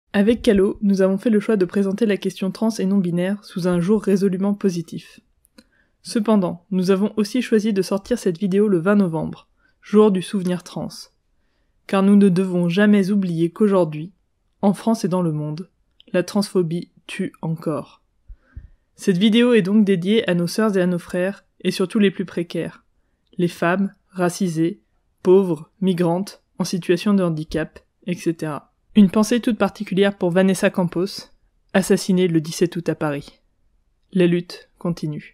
Avec Calo, nous avons fait le choix de présenter la question trans et non-binaire sous un jour résolument positif. Cependant, nous avons aussi choisi de sortir cette vidéo le 20 novembre, jour du souvenir trans. Car nous ne devons jamais oublier qu'aujourd'hui, en France et dans le monde, la transphobie tue encore. Cette vidéo est donc dédiée à nos sœurs et à nos frères, et surtout les plus précaires, les femmes, racisées, pauvres, migrantes, en situation de handicap, etc. Une pensée toute particulière pour Vanessa Campos, assassinée le 17 août à Paris. La lutte continue.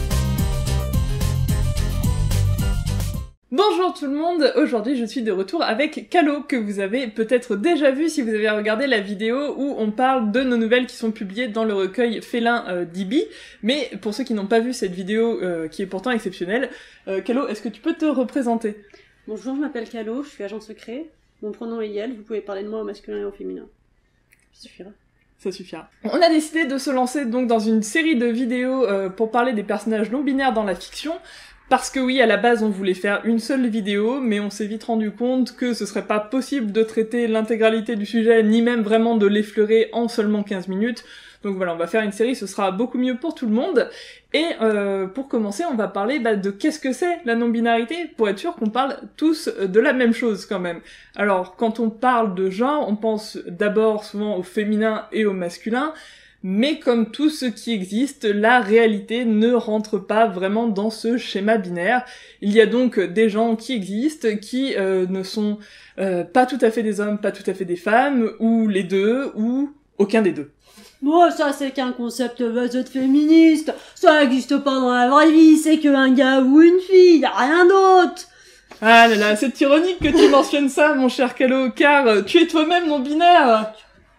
Bonjour tout le monde, aujourd'hui je suis de retour avec Calo, que vous avez peut-être déjà vu si vous avez regardé la vidéo où on parle de nos nouvelles qui sont publiées dans le recueil Félin d'Ibi. Mais pour ceux qui n'ont pas vu cette vidéo qui est pourtant exceptionnelle, Calo, est-ce que tu peux te représenter ? Bonjour, je m'appelle Calo, je suis agent secret. Mon pronom est Yel, vous pouvez parler de moi au masculin et au féminin. Ça suffira. Ça suffira. On a décidé de se lancer donc dans une série de vidéos pour parler des personnages non-binaires dans la fiction, parce que oui, à la base on voulait faire une seule vidéo, mais on s'est vite rendu compte que ce serait pas possible de traiter l'intégralité du sujet, ni même vraiment de l'effleurer en seulement 15 minutes. Donc voilà, on va faire une série, ce sera beaucoup mieux pour tout le monde. Et pour commencer, on va parler de qu'est-ce que c'est la non-binarité, pour être sûr qu'on parle tous de la même chose quand même. Alors, quand on parle de genre, on pense d'abord souvent au féminin et au masculin, mais comme tout ce qui existe, la réalité ne rentre pas vraiment dans ce schéma binaire. Il y a donc des gens qui existent, qui ne sont pas tout à fait des hommes, pas tout à fait des femmes, ou les deux, ou aucun des deux. Bon, ça c'est qu'un concept de féministe, ça n'existe pas dans la vraie vie, c'est qu'un gars ou une fille, y a rien d'autre. Ah là là, c'est ironique que tu mentionnes ça, mon cher Calo, car tu es toi-même non-binaire.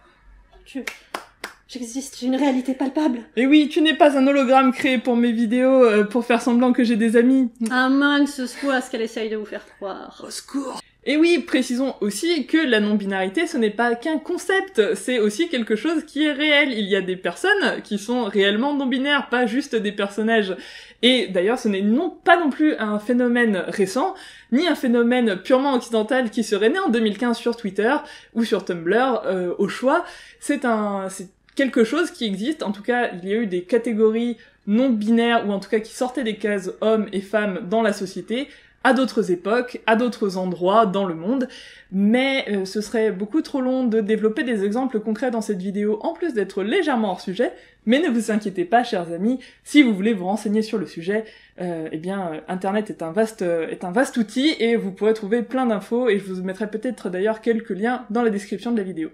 J'existe, j'ai une réalité palpable. Et oui, tu n'es pas un hologramme créé pour mes vidéos, pour faire semblant que j'ai des amis. À moins que ce soit ce qu'elle essaye de vous faire croire. Au secours. Et oui, précisons aussi que la non-binarité, ce n'est pas qu'un concept, c'est aussi quelque chose qui est réel. Il y a des personnes qui sont réellement non-binaires, pas juste des personnages. Et d'ailleurs, ce n'est pas non plus un phénomène récent, ni un phénomène purement occidental qui serait né en 2015 sur Twitter ou sur Tumblr, au choix. C'est quelque chose qui existe. En tout cas, il y a eu des catégories non-binaires, ou en tout cas qui sortaient des cases hommes et femmes dans la société, à d'autres époques, à d'autres endroits dans le monde, mais ce serait beaucoup trop long de développer des exemples concrets dans cette vidéo, en plus d'être légèrement hors sujet, mais ne vous inquiétez pas, chers amis, si vous voulez vous renseigner sur le sujet, Internet est un vaste outil, et vous pourrez trouver plein d'infos, et je vous mettrai peut-être d'ailleurs quelques liens dans la description de la vidéo.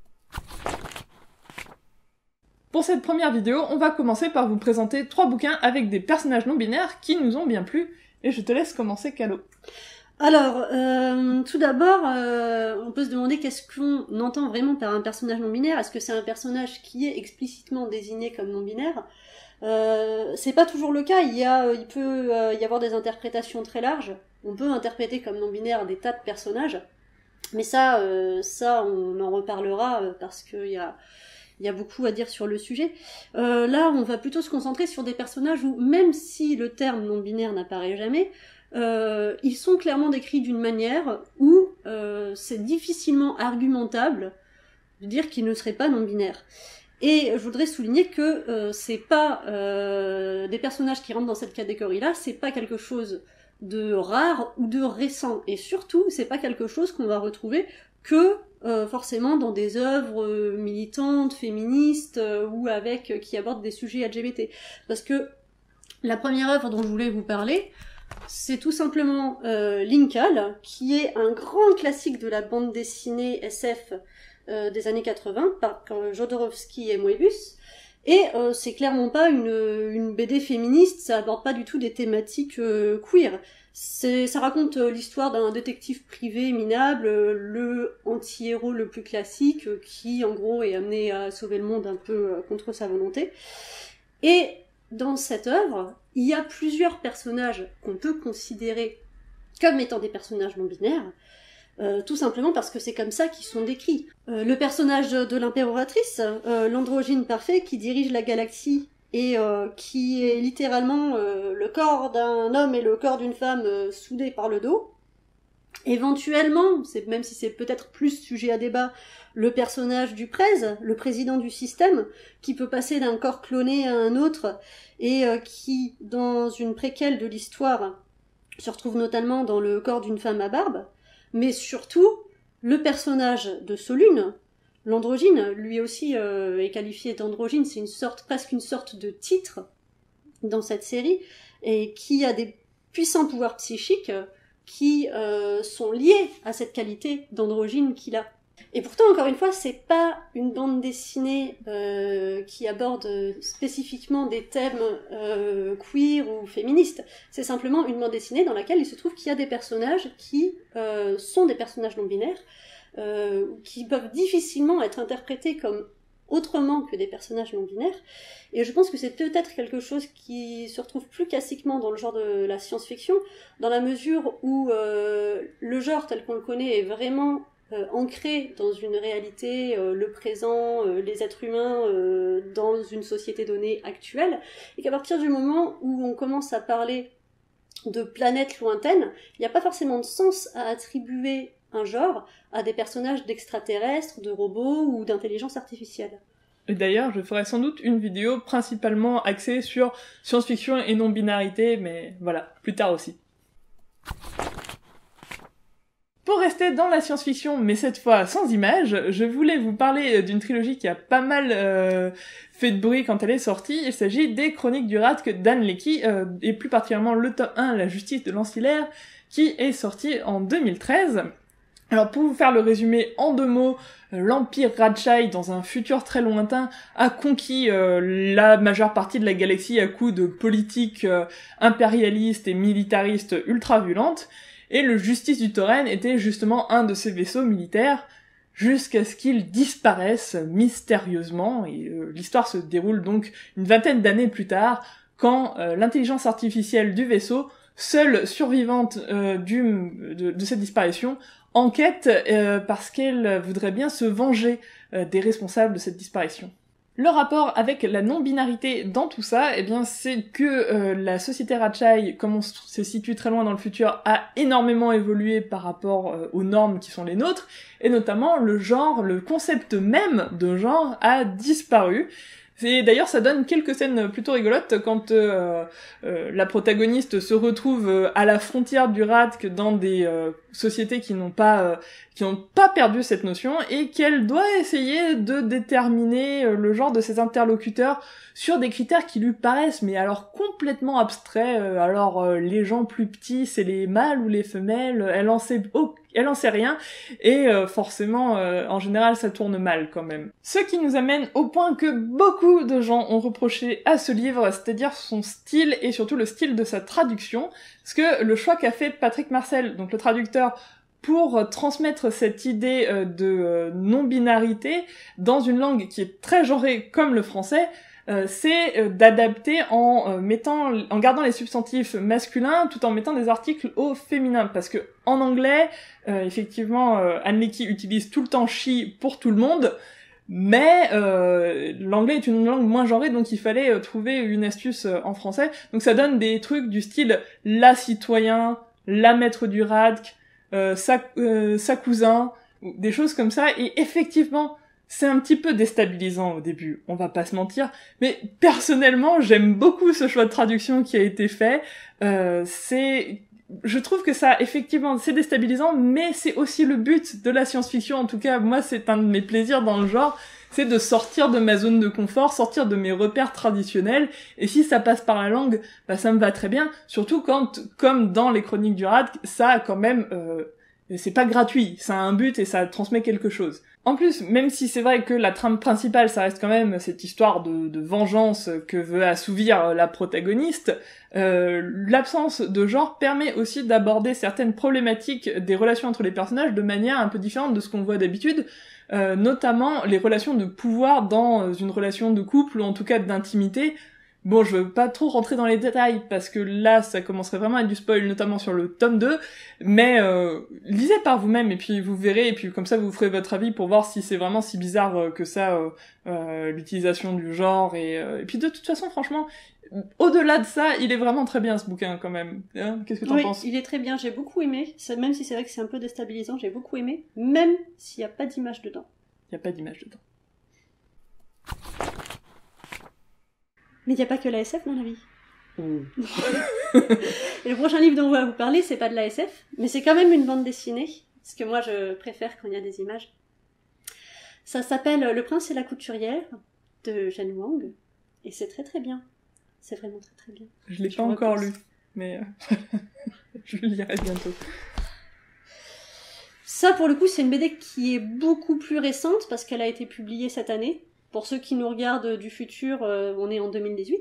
Pour cette première vidéo, on va commencer par vous présenter 3 bouquins avec des personnages non-binaires qui nous ont bien plu, et je te laisse commencer, Calo. Alors, tout d'abord, on peut se demander qu'est-ce qu'on entend vraiment par un personnage non-binaire. Est-ce que c'est un personnage qui est explicitement désigné comme non-binaire ? C'est pas toujours le cas, il peut y avoir des interprétations très larges. On peut interpréter comme non-binaire des tas de personnages, mais ça on en reparlera parce qu'il y a beaucoup à dire sur le sujet. Là, on va plutôt se concentrer sur des personnages où, même si le terme non-binaire n'apparaît jamais, ils sont clairement décrits d'une manière où c'est difficilement argumentable de dire qu'ils ne seraient pas non-binaires. Et je voudrais souligner que c'est pas des personnages qui rentrent dans cette catégorie-là, c'est pas quelque chose de rare ou de récent. Et surtout, c'est pas quelque chose qu'on va retrouver que forcément dans des œuvres militantes, féministes, ou qui abordent des sujets LGBT. Parce que la première œuvre dont je voulais vous parler, c'est tout simplement Linkal, qui est un grand classique de la bande dessinée SF des années 80, par Jodorowsky et Moebius. Et c'est clairement pas une BD féministe, ça aborde pas du tout des thématiques queer. Ça raconte l'histoire d'un détective privé minable, le anti-héros le plus classique, qui en gros est amené à sauver le monde un peu contre sa volonté. Et dans cette œuvre, il y a plusieurs personnages qu'on peut considérer comme étant des personnages non-binaires, tout simplement parce que c'est comme ça qu'ils sont décrits. Le personnage de l'impératrice, l'androgyne parfait qui dirige la galaxie et qui est littéralement le corps d'un homme et le corps d'une femme soudés par le dos. Éventuellement, même si c'est peut-être plus sujet à débat, le personnage du le président du système, qui peut passer d'un corps cloné à un autre, et qui, dans une préquelle de l'histoire, se retrouve notamment dans le corps d'une femme à barbe, mais surtout, le personnage de Solune, l'androgyne, lui aussi est qualifié d'androgyne, c'est presque une sorte de titre dans cette série, et qui a des puissants pouvoirs psychiques qui sont liés à cette qualité d'androgyne qu'il a. Et pourtant, encore une fois, c'est pas une bande dessinée qui aborde spécifiquement des thèmes queer ou féministes. C'est simplement une bande dessinée dans laquelle il se trouve qu'il y a des personnages qui sont des personnages non-binaires, qui peuvent difficilement être interprétés comme autrement que des personnages non-binaires. Et je pense que c'est peut-être quelque chose qui se retrouve plus classiquement dans le genre de la science-fiction, dans la mesure où le genre tel qu'on le connaît est vraiment ancré dans une réalité, le présent, les êtres humains dans une société donnée actuelle, et qu'à partir du moment où on commence à parler de planètes lointaines, il n'y a pas forcément de sens à attribuer un genre à des personnages d'extraterrestres, de robots ou d'intelligence artificielle. Et d'ailleurs, je ferai sans doute une vidéo principalement axée sur science-fiction et non-binarité, mais voilà, plus tard aussi. Pour rester dans la science-fiction, mais cette fois sans images, je voulais vous parler d'une trilogie qui a pas mal fait de bruit quand elle est sortie. Il s'agit des Chroniques du Radc d'Ann Leckie, et plus particulièrement le tome 1, La justice de l'Ancillaire, qui est sorti en 2013. Alors pour vous faire le résumé en 2 mots, l'Empire Radchaï, dans un futur très lointain, a conquis la majeure partie de la galaxie à coups de politiques impérialistes et militaristes ultra-violentes, et le Justice du Tauren était justement un de ces vaisseaux militaires, jusqu'à ce qu'il disparaisse mystérieusement, et l'histoire se déroule donc une 20aine d'années plus tard, quand l'intelligence artificielle du vaisseau, seule survivante de cette disparition, enquête parce qu'elle voudrait bien se venger des responsables de cette disparition. Le rapport avec la non-binarité dans tout ça, eh bien, c'est que la société Radchaï, comme on se situe très loin dans le futur, a énormément évolué par rapport aux normes qui sont les nôtres, et notamment le genre, le concept même de genre a disparu. Et d'ailleurs, ça donne quelques scènes plutôt rigolotes quand la protagoniste se retrouve à la frontière du Radc dans des sociétés qui n'ont pas perdu cette notion et qu'elle doit essayer de déterminer le genre de ses interlocuteurs sur des critères qui lui paraissent mais alors complètement abstraits. Les gens plus petits, c'est les mâles ou les femelles, elle en sait rien, et forcément, en général, ça tourne mal quand même. Ce qui nous amène au point que beaucoup de gens ont reproché à ce livre, c'est-à-dire son style et surtout le style de sa traduction, parce que le choix qu'a fait Patrick Marcel, donc le traducteur, pour transmettre cette idée de non-binarité dans une langue qui est très genrée comme le français, c'est d'adapter en gardant les substantifs masculins tout en mettant des articles au féminin, parce que en anglais, effectivement, Ann Leckie utilise tout le temps she pour tout le monde, mais l'anglais est une langue moins genrée, donc il fallait trouver une astuce en français. Donc ça donne des trucs du style la citoyen, la maître du Radc, sa cousin, des choses comme ça, et effectivement c'est un petit peu déstabilisant au début, on va pas se mentir, mais personnellement, j'aime beaucoup ce choix de traduction qui a été fait. Je trouve que ça, effectivement, c'est déstabilisant, mais c'est aussi le but de la science-fiction. En tout cas, moi, c'est un de mes plaisirs dans le genre, c'est de sortir de ma zone de confort, sortir de mes repères traditionnels, et si ça passe par la langue, bah ça me va très bien, surtout quand, comme dans les Chroniques du Radc, ça a quand même... c'est pas gratuit, ça a un but et ça transmet quelque chose. En plus, même si c'est vrai que la trame principale, ça reste quand même cette histoire de vengeance que veut assouvir la protagoniste, l'absence de genre permet aussi d'aborder certaines problématiques des relations entre les personnages de manière un peu différente de ce qu'on voit d'habitude, notamment les relations de pouvoir dans une relation de couple ou en tout cas d'intimité. Bon, je veux pas trop rentrer dans les détails, parce que là, ça commencerait vraiment à être du spoil, notamment sur le tome 2, mais lisez par vous-même, et puis vous verrez, et puis comme ça, vous ferez votre avis pour voir si c'est vraiment si bizarre que ça, l'utilisation du genre, et puis de toute façon, franchement, au-delà de ça, il est vraiment très bien ce bouquin quand même. Hein, qu'est-ce que t'en penses? Il est très bien, j'ai beaucoup aimé, même si c'est vrai que c'est un peu déstabilisant, j'ai beaucoup aimé, même s'il n'y a pas d'image dedans. Il n'y a pas d'image dedans. Mais il n'y a pas que la SF dans la vie. Mmh. Et le prochain livre dont on va vous parler, c'est pas de la SF, mais c'est quand même une bande dessinée, parce que moi je préfère quand il y a des images. Ça s'appelle Le Prince et la couturière, de Jen Wang, et c'est très très bien. C'est vraiment très très bien. Je l'ai pas encore lu, mais je le lirai bientôt. Ça, pour le coup, c'est une BD qui est beaucoup plus récente, parce qu'elle a été publiée cette année. Pour ceux qui nous regardent du futur, on est en 2018.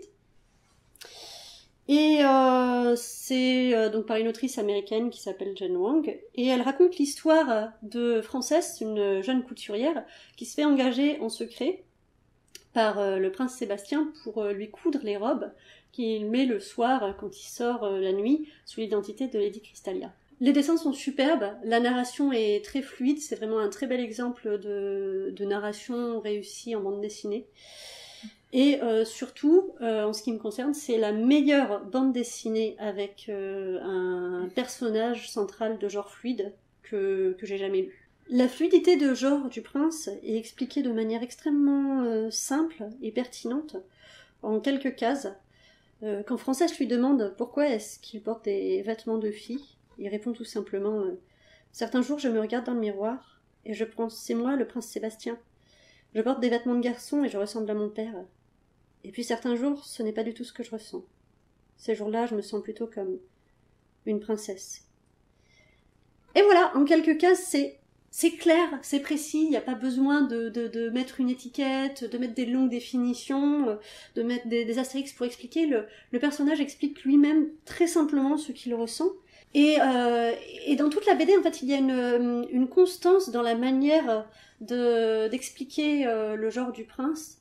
Et c'est donc par une autrice américaine qui s'appelle Jen Wang, et elle raconte l'histoire de Frances, une jeune couturière, qui se fait engager en secret par le prince Sébastien pour lui coudre les robes qu'il met le soir quand il sort la nuit sous l'identité de Lady Crystalia. Les dessins sont superbes, la narration est très fluide, c'est vraiment un très bel exemple de narration réussie en bande dessinée. Et surtout, en ce qui me concerne, c'est la meilleure bande dessinée avec un personnage central de genre fluide que j'ai jamais lu. La fluidité de genre du prince est expliquée de manière extrêmement simple et pertinente, en quelques cases. Quand Frances lui demande pourquoi est-ce qu'il porte des vêtements de fille, il répond tout simplement « Certains jours, je me regarde dans le miroir et je pense, c'est moi, le prince Sébastien. Je porte des vêtements de garçon et je ressemble à mon père. Et puis certains jours, ce n'est pas du tout ce que je ressens. Ces jours-là, je me sens plutôt comme une princesse. » Et voilà, en quelques cases, c'est clair, c'est précis, il n'y a pas besoin de mettre une étiquette, de mettre des longues définitions, de mettre des astérix pour expliquer. Le personnage explique lui-même très simplement ce qu'il ressent. Et dans toute la BD, en fait, il y a une constance dans la manière d'expliquer le genre du prince.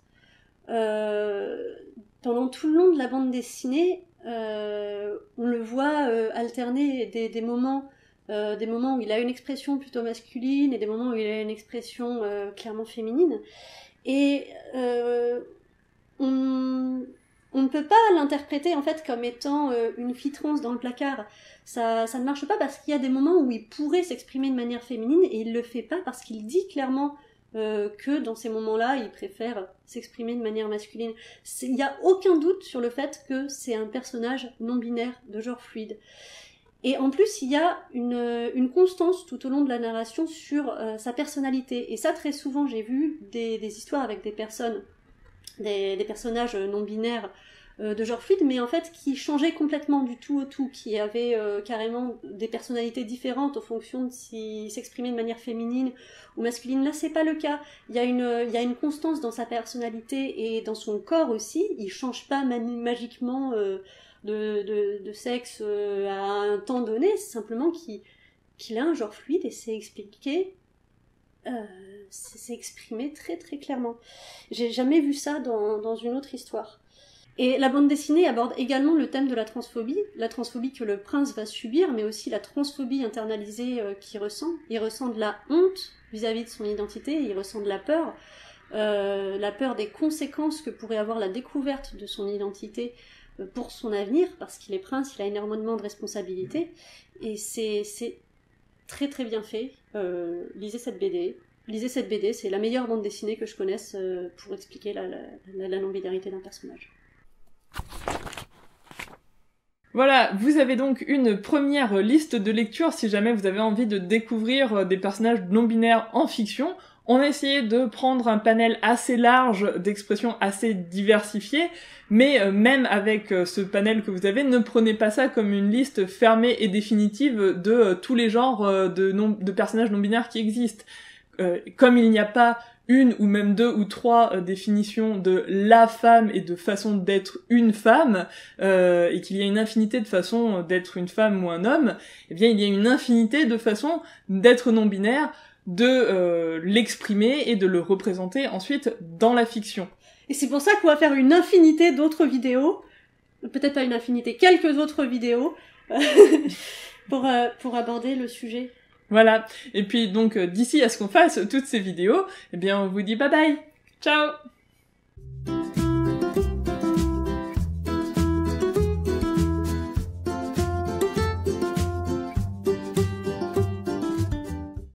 Pendant tout le long de la bande dessinée, on le voit alterner des moments où il a une expression plutôt masculine et des moments où il a une expression clairement féminine. Et on ne peut pas l'interpréter en fait comme étant une fille trans dans le placard. Ça ne marche pas parce qu'il y a des moments où il pourrait s'exprimer de manière féminine et il le fait pas parce qu'il dit clairement que dans ces moments-là, il préfère s'exprimer de manière masculine. Il n'y a aucun doute sur le fait que c'est un personnage non-binaire de genre fluide. Et en plus, il y a une constance tout au long de la narration sur sa personnalité. Et ça, très souvent, j'ai vu des histoires avec des personnages non-binaires de genre fluide, mais en fait qui changeaient complètement du tout au tout, qui avaient carrément des personnalités différentes en fonction de s'ils s'exprimaient de manière féminine ou masculine. Là, c'est pas le cas. Il y a une constance dans sa personnalité et dans son corps aussi. Il change pas magiquement de sexe à un temps donné, c'est simplement qu'il a un genre fluide et c'est expliqué, c'est exprimé très très clairement. J'ai jamais vu ça dans une autre histoire. Et la bande dessinée aborde également le thème de la transphobie que le prince va subir, mais aussi la transphobie internalisée qu'il ressent. Il ressent de la honte vis-à-vis de son identité, il ressent de la peur des conséquences que pourrait avoir la découverte de son identité pour son avenir, parce qu'il est prince, il a énormément de responsabilités, et c'est très très bien fait. Lisez cette BD, c'est la meilleure bande dessinée que je connaisse pour expliquer la non-binarité d'un personnage. Voilà, vous avez donc une première liste de lecture si jamais vous avez envie de découvrir des personnages non-binaires en fiction. On a essayé de prendre un panel assez large d'expressions assez diversifiées, mais même avec ce panel que vous avez, ne prenez pas ça comme une liste fermée et définitive de tous les genres de personnages non-binaires qui existent. Comme il n'y a pas une ou même deux ou trois définitions de la femme et de façon d'être une femme, et qu'il y a une infinité de façons d'être une femme ou un homme, eh bien il y a une infinité de façons d'être non-binaire, de l'exprimer et de le représenter ensuite dans la fiction. Et c'est pour ça qu'on va faire une infinité d'autres vidéos, peut-être pas une infinité, quelques autres vidéos, pour aborder le sujet. Voilà. Et puis donc d'ici à ce qu'on fasse toutes ces vidéos, eh bien on vous dit bye bye. Ciao.